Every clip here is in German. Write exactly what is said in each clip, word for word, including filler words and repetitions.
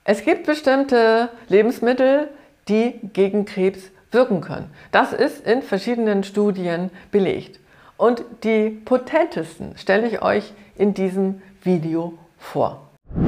Es gibt bestimmte Lebensmittel, die gegen Krebs wirken können. Das ist in verschiedenen Studien belegt. Und die potentesten stelle ich euch in diesem Video vor.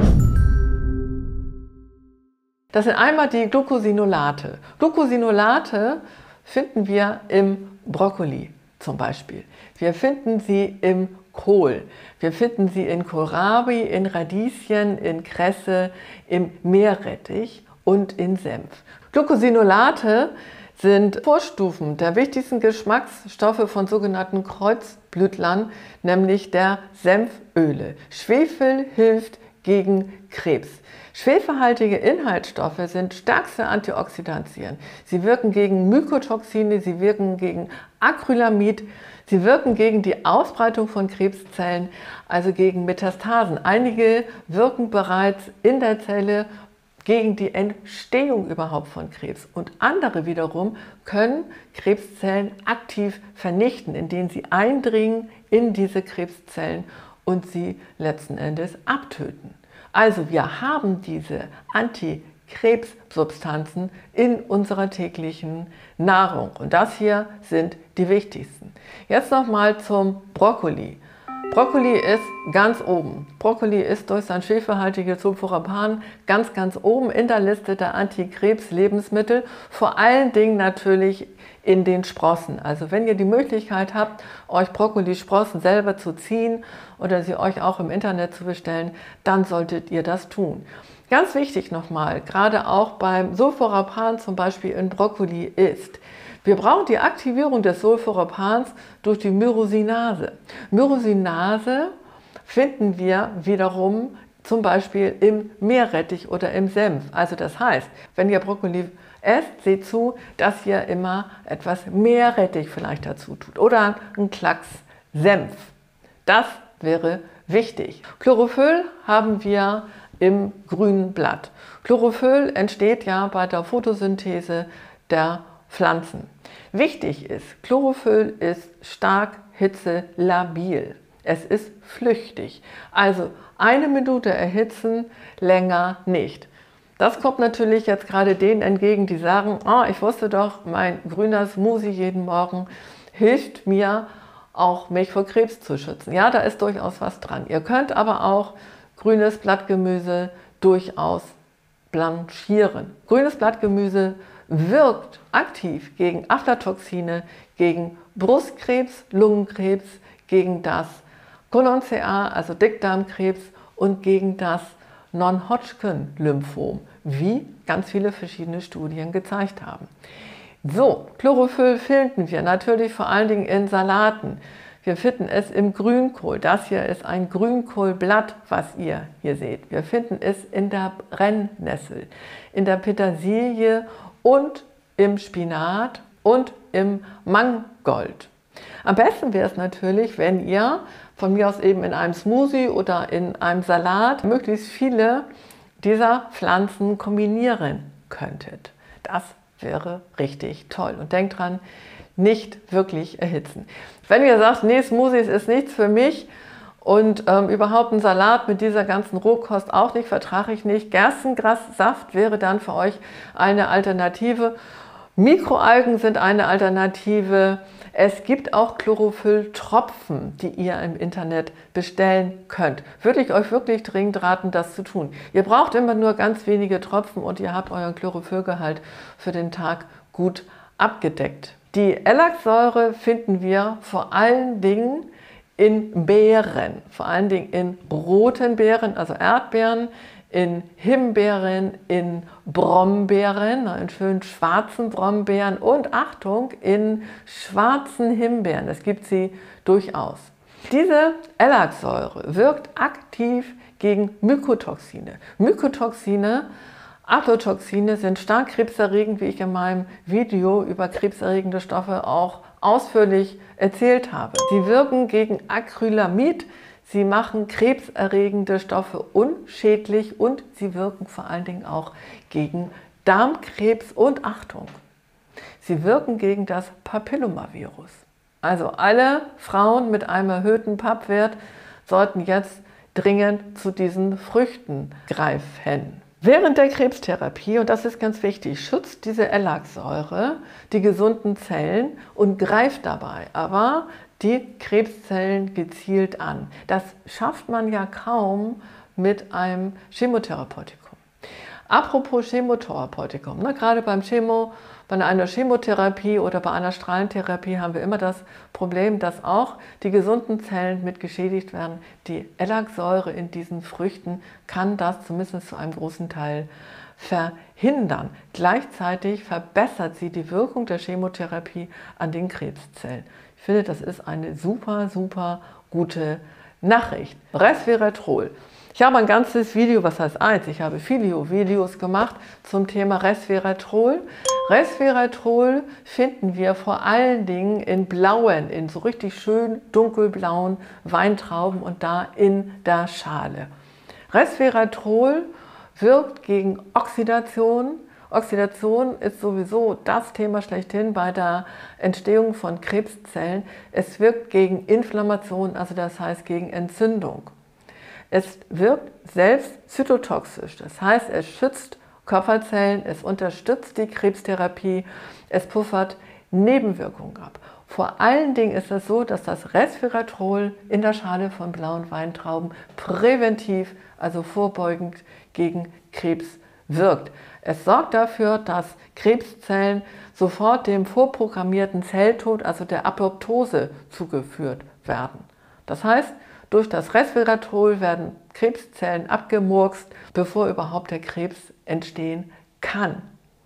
Das sind einmal die Glucosinolate. Glucosinolate finden wir im Brokkoli zum Beispiel. Wir finden sie im Kohl. Wir finden sie in Kohlrabi, in Radieschen, in Kresse, im Meerrettich und in Senf. Glucosinolate sind Vorstufen der wichtigsten Geschmacksstoffe von sogenannten Kreuzblütlern, nämlich der Senföle. Schwefel hilft gegen Krebs. Schwefelhaltige Inhaltsstoffe sind stärkste Antioxidantien. Sie wirken gegen Mykotoxine, sie wirken gegen Acrylamid, sie wirken gegen die Ausbreitung von Krebszellen, also gegen Metastasen. Einige wirken bereits in der Zelle gegen die Entstehung überhaupt von Krebs. Und andere wiederum können Krebszellen aktiv vernichten, indem sie eindringen in diese Krebszellen und sie letzten Endes abtöten. Also wir haben diese Antikrebssubstanzen in unserer täglichen Nahrung. Und das hier sind die wichtigsten. Jetzt nochmal zum Brokkoli. Brokkoli ist ganz oben. Brokkoli ist durch sein schwefelhaltiges Sulforapan ganz, ganz oben in der Liste der Antikrebs-Lebensmittel. Vor allen Dingen natürlich in den Sprossen. Also wenn ihr die Möglichkeit habt, euch Brokkolisprossen selber zu ziehen oder sie euch auch im Internet zu bestellen, dann solltet ihr das tun. Ganz wichtig nochmal, gerade auch beim Sulforapan zum Beispiel in Brokkoli ist, wir brauchen die Aktivierung des Sulforapans durch die Myrosinase. Myrosinase finden wir wiederum zum Beispiel im Meerrettich oder im Senf. Also das heißt, wenn ihr Brokkoli esst, seht zu, dass ihr immer etwas Meerrettich vielleicht dazu tut oder einen Klacks Senf. Das wäre wichtig. Chlorophyll haben wir im grünen Blatt. Chlorophyll entsteht ja bei der Photosynthese der Pflanzen. Wichtig ist, Chlorophyll ist stark hitzelabil. Es ist flüchtig. Also eine Minute erhitzen, länger nicht. Das kommt natürlich jetzt gerade denen entgegen, die sagen, oh, ich wusste doch, mein grüner Smoothie jeden Morgen hilft mir auch, mich vor Krebs zu schützen. Ja, da ist durchaus was dran. Ihr könnt aber auch grünes Blattgemüse durchaus blanchieren. Grünes Blattgemüse wirkt aktiv gegen Aflatoxine, gegen Brustkrebs, Lungenkrebs, gegen das Colon-C A, also Dickdarmkrebs und gegen das Non-Hodgkin-Lymphom, wie ganz viele verschiedene Studien gezeigt haben. So, Chlorophyll finden wir natürlich vor allen Dingen in Salaten. Wir finden es im Grünkohl. Das hier ist ein Grünkohlblatt, was ihr hier seht. Wir finden es in der Brennnessel, in der Petersilie und im Spinat und im Mangold. Am besten wäre es natürlich, wenn ihr von mir aus eben in einem Smoothie oder in einem Salat möglichst viele dieser Pflanzen kombinieren könntet. Das wäre richtig toll. Und denkt dran, nicht wirklich erhitzen. Wenn ihr sagt, nee, Smoothies ist nichts für mich und ähm, überhaupt ein Salat mit dieser ganzen Rohkost auch nicht, vertrage ich nicht. Gerstengrassaft wäre dann für euch eine Alternative. Mikroalgen sind eine Alternative. Es gibt auch Chlorophylltropfen, die ihr im Internet bestellen könnt. Würde ich euch wirklich dringend raten, das zu tun. Ihr braucht immer nur ganz wenige Tropfen und ihr habt euren Chlorophyllgehalt für den Tag gut abgedeckt. Die Elaxsäure finden wir vor allen Dingen in Beeren, vor allen Dingen in roten Beeren, also Erdbeeren, in Himbeeren, in Brombeeren, in schönen schwarzen Brombeeren und Achtung, in schwarzen Himbeeren. Es gibt sie durchaus. Diese Elaxsäure wirkt aktiv gegen Mykotoxine. Mykotoxine, Aflatoxine sind stark krebserregend, wie ich in meinem Video über krebserregende Stoffe auch ausführlich erzählt habe. Sie wirken gegen Acrylamid. Sie machen krebserregende Stoffe unschädlich und sie wirken vor allen Dingen auch gegen Darmkrebs und Achtung, sie wirken gegen das Papillomavirus. Also alle Frauen mit einem erhöhten Pappwert sollten jetzt dringend zu diesen Früchten greifen. Während der Krebstherapie, und das ist ganz wichtig, schützt diese Elac-Säure die gesunden Zellen und greift dabei aber die Krebszellen gezielt an. Das schafft man ja kaum mit einem Chemotherapeutikum. Apropos Chemotherapeutikum, ne, gerade beim Chemo, bei einer Chemotherapie oder bei einer Strahlentherapie haben wir immer das Problem, dass auch die gesunden Zellen mit geschädigt werden. Die Elac-Säure in diesen Früchten kann das zumindest zu einem großen Teil verhindern. Gleichzeitig verbessert sie die Wirkung der Chemotherapie an den Krebszellen. Ich finde, das ist eine super, super gute Nachricht. Resveratrol. Ich habe ein ganzes Video, was heißt eins, ich habe viele Videos gemacht zum Thema Resveratrol. Resveratrol finden wir vor allen Dingen in blauen, in so richtig schön dunkelblauen Weintrauben und da in der Schale. Resveratrol wirkt gegen Oxidation. Oxidation ist sowieso das Thema schlechthin bei der Entstehung von Krebszellen. Es wirkt gegen Inflammation, also das heißt gegen Entzündung. Es wirkt selbst zytotoxisch, das heißt, es schützt Körperzellen, es unterstützt die Krebstherapie, es puffert Nebenwirkungen ab. Vor allen Dingen ist es so, dass das Resveratrol in der Schale von blauen Weintrauben präventiv, also vorbeugend gegen Krebs wirkt. Es sorgt dafür, dass Krebszellen sofort dem vorprogrammierten Zelltod, also der Apoptose, zugeführt werden. Das heißt, durch das Resveratrol werden Krebszellen abgemurkst, bevor überhaupt der Krebs entstehen kann.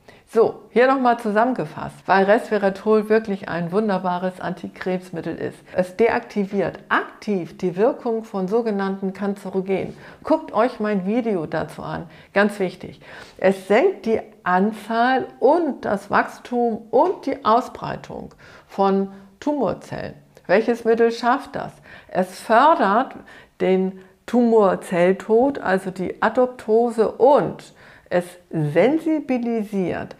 So, hier nochmal zusammengefasst, weil Resveratrol wirklich ein wunderbares Antikrebsmittel ist. Es deaktiviert aktiv die Wirkung von sogenannten Kanzerogenen. Guckt euch mein Video dazu an, ganz wichtig. Es senkt die Anzahl und das Wachstum und die Ausbreitung von Tumorzellen. Welches Mittel schafft das? Es fördert den Tumorzelltod, also die Apoptose, und es sensibilisiert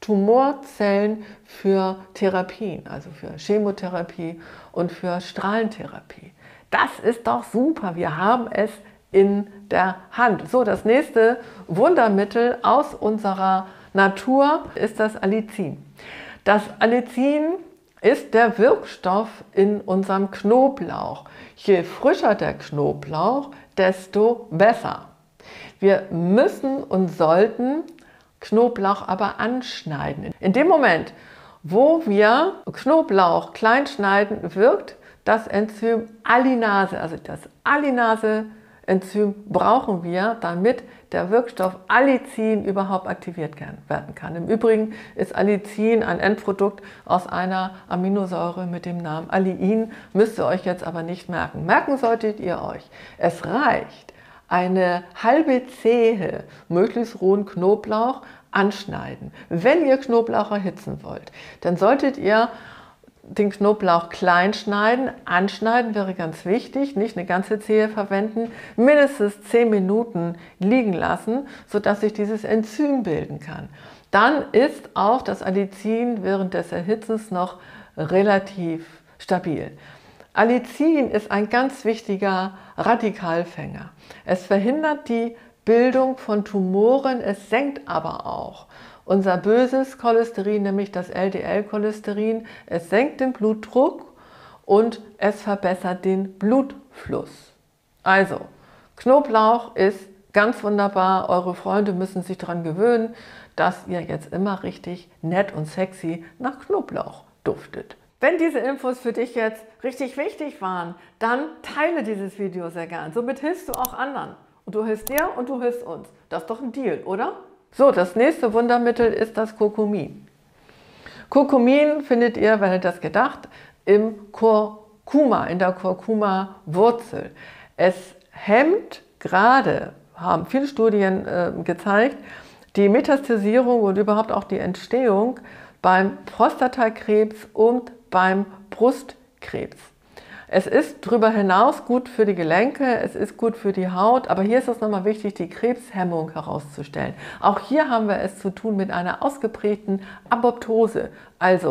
Tumorzellen für Therapien, also für Chemotherapie und für Strahlentherapie. Das ist doch super, wir haben es in der Hand. So, das nächste Wundermittel aus unserer Natur ist das Allicin. Das Allicin ist der Wirkstoff in unserem Knoblauch. Je frischer der Knoblauch, desto besser. Wir müssen und sollten Knoblauch aber anschneiden. In dem Moment, wo wir Knoblauch klein schneiden, wirkt das Enzym Allinase. Also das Allinase-Enzym brauchen wir, damit der Wirkstoff Allicin überhaupt aktiviert werden kann. Im Übrigen ist Allicin ein Endprodukt aus einer Aminosäure mit dem Namen Allein, müsst ihr euch jetzt aber nicht merken. Merken solltet ihr euch, es reicht, eine halbe Zehe möglichst rohen Knoblauch anschneiden. Wenn ihr Knoblauch erhitzen wollt, dann solltet ihr den Knoblauch klein schneiden. Anschneiden wäre ganz wichtig, nicht eine ganze Zehe verwenden, mindestens zehn Minuten liegen lassen, sodass sich dieses Enzym bilden kann. Dann ist auch das Allicin während des Erhitzens noch relativ stabil. Allicin ist ein ganz wichtiger Radikalfänger. Es verhindert die Bildung von Tumoren, es senkt aber auch unser böses Cholesterin, nämlich das L D L-Cholesterin. Es senkt den Blutdruck und es verbessert den Blutfluss. Also, Knoblauch ist ganz wunderbar. Eure Freunde müssen sich daran gewöhnen, dass ihr jetzt immer richtig nett und sexy nach Knoblauch duftet. Wenn diese Infos für dich jetzt richtig wichtig waren, dann teile dieses Video sehr gern. Somit hilfst du auch anderen. Und du hilfst dir und du hilfst uns. Das ist doch ein Deal, oder? So, das nächste Wundermittel ist das Kurkumin. Kurkumin findet ihr, wer hätte das gedacht, im Kurkuma, in der Kurkuma-Wurzel. Es hemmt gerade, haben viele Studien äh, gezeigt, die Metastasierung und überhaupt auch die Entstehung beim Prostatakrebs und beim Brustkrebs. Es ist darüber hinaus gut für die Gelenke, es ist gut für die Haut, aber hier ist es nochmal wichtig, die Krebshemmung herauszustellen. Auch hier haben wir es zu tun mit einer ausgeprägten Apoptose, also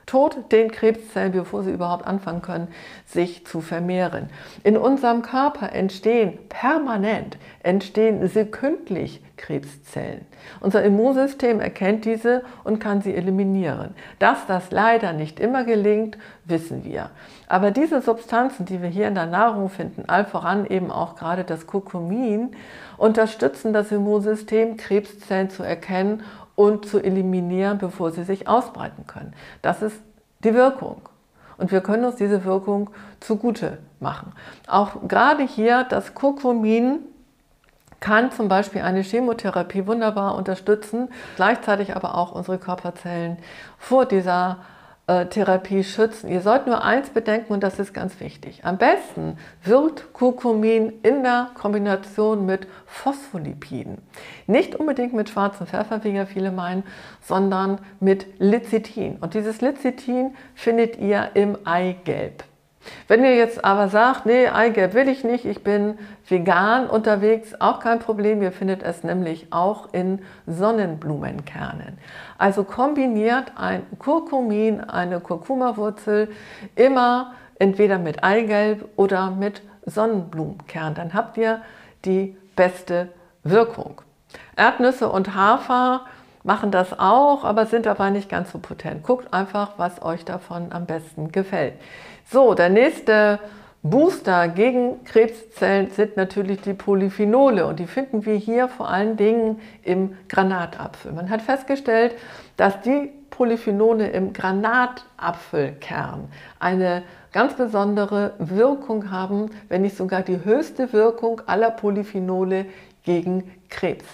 Tod den Krebszellen, bevor sie überhaupt anfangen können, sich zu vermehren. In unserem Körper entstehen permanent, entstehen sekündlich Krebszellen. Unser Immunsystem erkennt diese und kann sie eliminieren. Dass das leider nicht immer gelingt, wissen wir. Aber diese Substanzen, die wir hier in der Nahrung finden, allen voran eben auch gerade das Kurkumin, unterstützen das Immunsystem, Krebszellen zu erkennen und zu eliminieren, bevor sie sich ausbreiten können. Das ist die Wirkung. Und wir können uns diese Wirkung zugute machen. Auch gerade hier das Kurkumin kann zum Beispiel eine Chemotherapie wunderbar unterstützen, gleichzeitig aber auch unsere Körperzellen vor dieser äh, Therapie schützen. Ihr sollt nur eins bedenken und das ist ganz wichtig. Am besten wirkt Kurkumin in der Kombination mit Phospholipiden. Nicht unbedingt mit schwarzem Pfeffer, wie ja viele meinen, sondern mit Lecithin. Und dieses Lecithin findet ihr im Eigelb. Wenn ihr jetzt aber sagt, nee, Eigelb will ich nicht, ich bin vegan unterwegs, auch kein Problem, ihr findet es nämlich auch in Sonnenblumenkernen. Also kombiniert ein Kurkumin, eine Kurkuma-Wurzel immer entweder mit Eigelb oder mit Sonnenblumenkern, dann habt ihr die beste Wirkung. Erdnüsse und Hafer machen das auch, aber sind dabei nicht ganz so potent. Guckt einfach, was euch davon am besten gefällt. So, der nächste Booster gegen Krebszellen sind natürlich die Polyphenole und die finden wir hier vor allen Dingen im Granatapfel. Man hat festgestellt, dass die Polyphenole im Granatapfelkern eine ganz besondere Wirkung haben, wenn nicht sogar die höchste Wirkung aller Polyphenole gegen Krebs.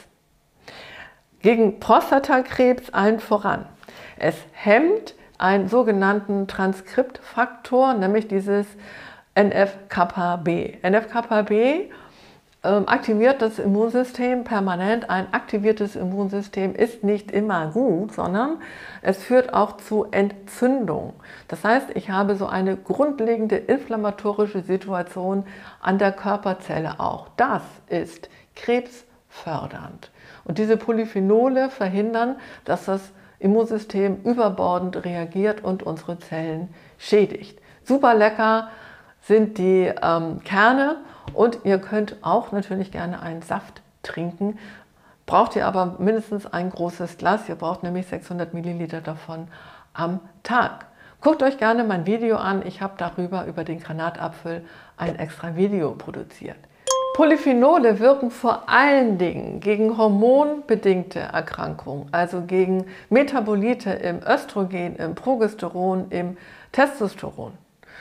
Gegen Prostatakrebs allen voran. Es hemmt einen sogenannten Transkriptfaktor, nämlich dieses N F kappa B. N F kappa B ähm, aktiviert das Immunsystem permanent. Ein aktiviertes Immunsystem ist nicht immer gut, sondern es führt auch zu Entzündung. Das heißt, ich habe so eine grundlegende inflammatorische Situation an der Körperzelle auch. Das ist krebsfördernd. Und diese Polyphenole verhindern, dass das Immunsystem überbordend reagiert und unsere Zellen schädigt. Super lecker sind die ähm, Kerne und ihr könnt auch natürlich gerne einen Saft trinken. Braucht ihr aber mindestens ein großes Glas. Ihr braucht nämlich sechshundert Milliliter davon am Tag. Guckt euch gerne mein Video an. Ich habe darüber, über den Granatapfel, ein extra Video produziert. Polyphenole wirken vor allen Dingen gegen hormonbedingte Erkrankungen, also gegen Metabolite im Östrogen, im Progesteron, im Testosteron.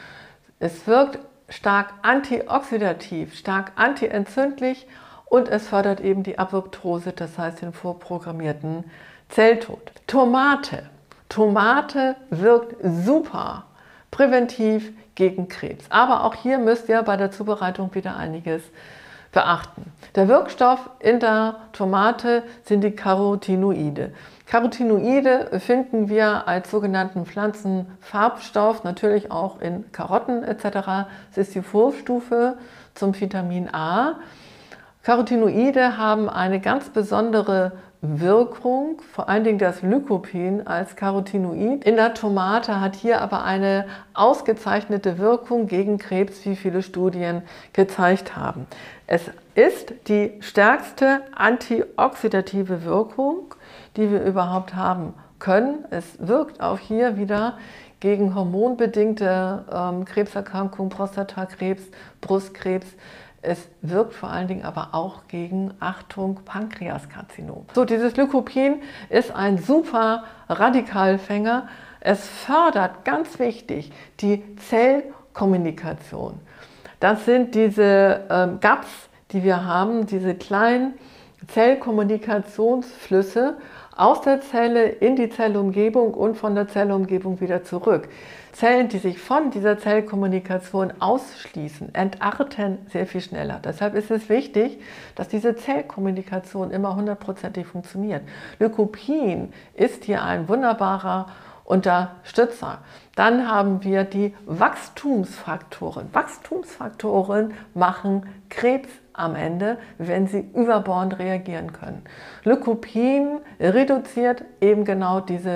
Es wirkt stark antioxidativ, stark antientzündlich und es fördert eben die Apoptose, das heißt den vorprogrammierten Zelltod. Tomate. Tomate wirkt super präventiv gegen Krebs. Aber auch hier müsst ihr bei der Zubereitung wieder einiges beachten. Der Wirkstoff in der Tomate sind die Carotinoide. Carotinoide finden wir als sogenannten Pflanzenfarbstoff, natürlich auch in Karotten et cetera. Es ist die Vorstufe zum Vitamin A. Carotinoide haben eine ganz besondere Wirkung, vor allen Dingen das Lycopin als Carotinoid in der Tomate hat hier aber eine ausgezeichnete Wirkung gegen Krebs, wie viele Studien gezeigt haben. Es ist die stärkste antioxidative Wirkung, die wir überhaupt haben können. Es wirkt auch hier wieder gegen hormonbedingte ähm, Krebserkrankungen, Prostatakrebs, Brustkrebs. Es wirkt vor allen Dingen aber auch gegen, Achtung, Pankreaskarzinom. So, dieses Lycopin ist ein super Radikalfänger. Es fördert, ganz wichtig, die Zellkommunikation. Das sind diese ähm, Gaps, die wir haben, diese kleinen Zellkommunikationsflüsse aus der Zelle in die Zellumgebung und von der Zellumgebung wieder zurück. Zellen, die sich von dieser Zellkommunikation ausschließen, entarten sehr viel schneller. Deshalb ist es wichtig, dass diese Zellkommunikation immer hundertprozentig funktioniert. Lycopin ist hier ein wunderbarer Unterstützer. Dann haben wir die Wachstumsfaktoren. Wachstumsfaktoren machen Krebs am Ende, wenn sie überbordend reagieren können. Lycopin reduziert eben genau diese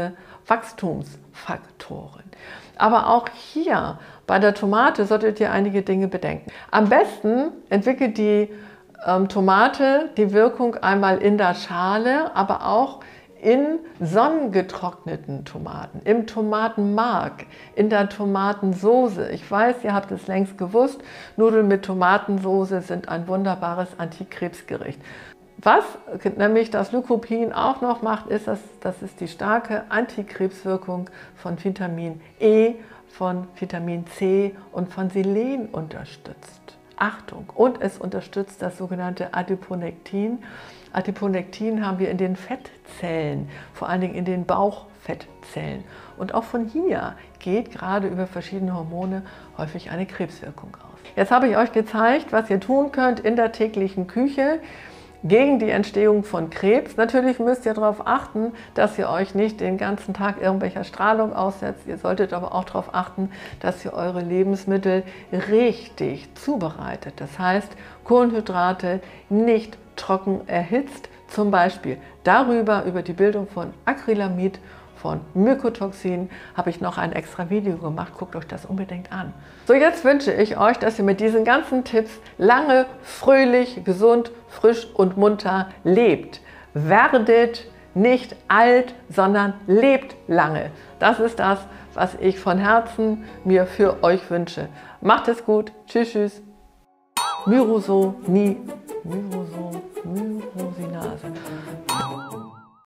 Wachstumsfaktoren. Aber auch hier bei der Tomate solltet ihr einige Dinge bedenken. Am besten entwickelt die ähm, Tomate die Wirkung einmal in der Schale, aber auch in sonnengetrockneten Tomaten, im Tomatenmark, in der Tomatensoße. Ich weiß, ihr habt es längst gewusst, Nudeln mit Tomatensoße sind ein wunderbares Antikrebsgericht. Was nämlich das Lycopin auch noch macht, ist, dass, dass es die starke Antikrebswirkung von Vitamin E, von Vitamin C und von Selen unterstützt. Achtung! Und es unterstützt das sogenannte Adiponektin. Adiponektin haben wir in den Fettzellen, vor allen Dingen in den Bauchfettzellen. Und auch von hier geht gerade über verschiedene Hormone häufig eine Krebswirkung aus. Jetzt habe ich euch gezeigt, was ihr tun könnt in der täglichen Küche gegen die Entstehung von Krebs. Natürlich müsst ihr darauf achten, dass ihr euch nicht den ganzen Tag irgendwelcher Strahlung aussetzt. Ihr solltet aber auch darauf achten, dass ihr eure Lebensmittel richtig zubereitet. Das heißt, Kohlenhydrate nicht trocken erhitzt, zum Beispiel darüber, über die Bildung von Acrylamid, von Mykotoxin, habe ich noch ein extra Video gemacht. Guckt euch das unbedingt an. So, jetzt wünsche ich euch, dass ihr mit diesen ganzen Tipps lange, fröhlich, gesund, frisch und munter lebt. Werdet nicht alt, sondern lebt lange. Das ist das, was ich von Herzen mir für euch wünsche. Macht es gut. Tschüss, tschüss. Myroso, nie, Myroso, Myrosinase.